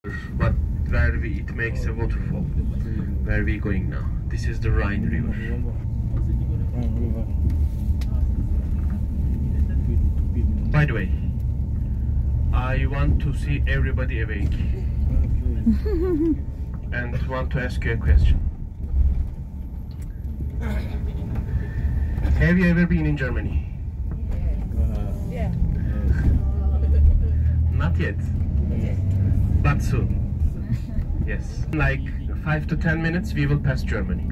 but it makes a waterfall. Where are we going now? This is the Rhine River. By the way, I want to see everybody awake and want to ask you a question. Have you ever been in Germany? Yeah. Not yet, but soon. Yes, like 5 to 10 minutes we will pass Germany.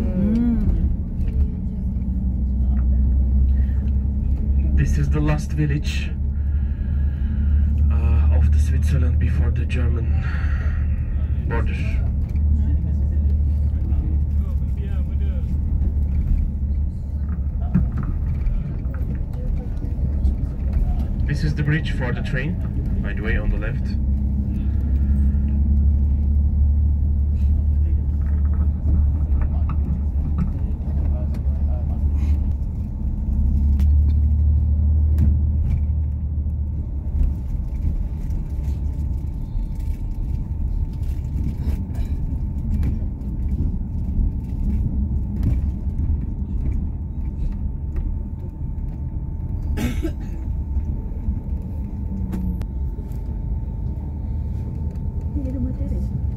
This is the last village of the Switzerland before the German border. This is the bridge for the train, by the way, on the left. Ini rumah Teres.